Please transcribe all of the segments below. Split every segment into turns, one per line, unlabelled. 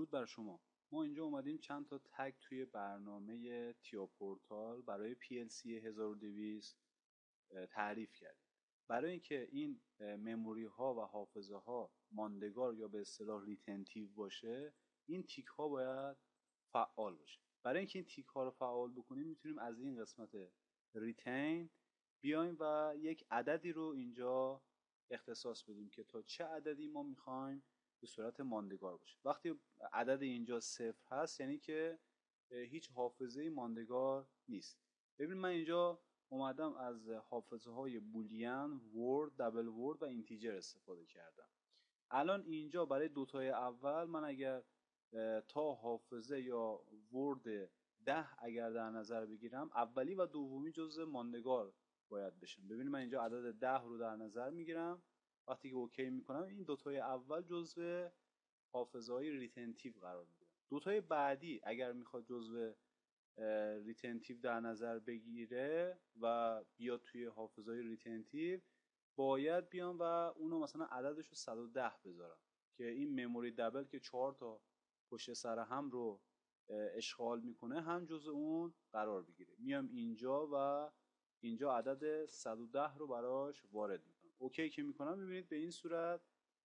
درود بر شما. ما اینجا اومدیم چند تا تگ توی برنامه تیا پورتال برای PLC 1200 تعریف کردیم. برای اینکه این مموری ها و حافظه ها ماندگار یا به اصطلاح ریتنتیو باشه، این تیک ها باید فعال باشه. برای اینکه این تیک ها رو فعال بکنیم میتونیم از این قسمت ریتین بیایم و یک عددی رو اینجا اختصاص بدیم که تا چه عددی ما میخوایم به صورت ماندگار باشه. وقتی عدد اینجا صفر هست یعنی که هیچ حافظه ماندگار نیست. ببین من اینجا اومدم از حافظه های بولیان، ورد، دبل ورد و اینتیجر استفاده کردم. الان اینجا برای دوتای اول من اگر تا حافظه یا ورد 10 اگر در نظر بگیرم، اولی و دومی جزء ماندگار باید بشن. ببینید من اینجا عدد 10 رو در نظر میگیرم. وقتی که اوکی میکنم این دوتای اول جزء حافظه های ریتنتیو قرار میگیرن. دوتای بعدی اگر میخواد جزء ریتنتیو در نظر بگیره و بیاد توی حافظه های ریتنتیو، باید بیام و اونو مثلا عددش رو 110 بذارم که این مموری دبل که 4 تا پشت سر هم رو اشغال میکنه هم جزء اون قرار بگیره. میام اینجا و اینجا عدد 110 رو براش وارد میکنم. اوکی که میکنم میبینید به این صورت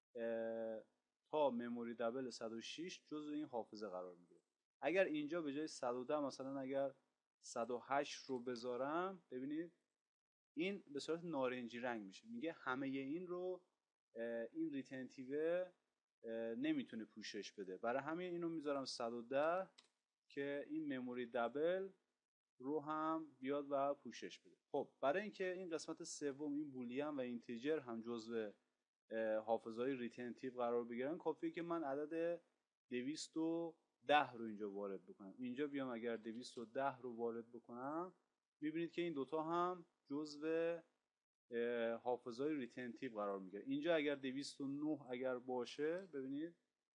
تا مموری دبل 106 جزء این حافظه قرار میگیره. اگر اینجا به جای 110 مثلا اگر 108 رو بذارم، ببینید این به صورت نارنجی رنگ میشه، میگه همه این رو این ریتنتیو نمیتونه پوشش بده. برای همین اینو میذارم 110 که این مموری دبل رو هم بیاد و پوشش بده. خب برای اینکه این قسمت سوم این بولیان و اینتیجر هم جزء حافظه‌های ریتنتیو قرار بگیرن، کافیه که من عدد 210 رو اینجا وارد بکنم. اینجا بیام اگر 210 رو وارد بکنم، میبینید که این دوتا هم جزء حافظه‌های ریتنتیو قرار میگیره. اینجا اگر 209 اگر باشه، ببینید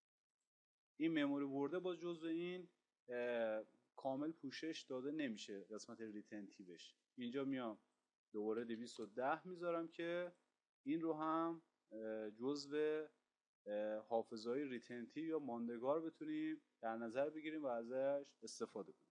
این مموری ورده باز جزء این کامل پوشش داده نمیشه قسمت ریتنتیوش. اینجا میام دوباره 210 میذارم که این رو هم جزء حافظه‌های ریتنتیو یا ماندگار بتونیم در نظر بگیریم و ازش استفاده کنیم.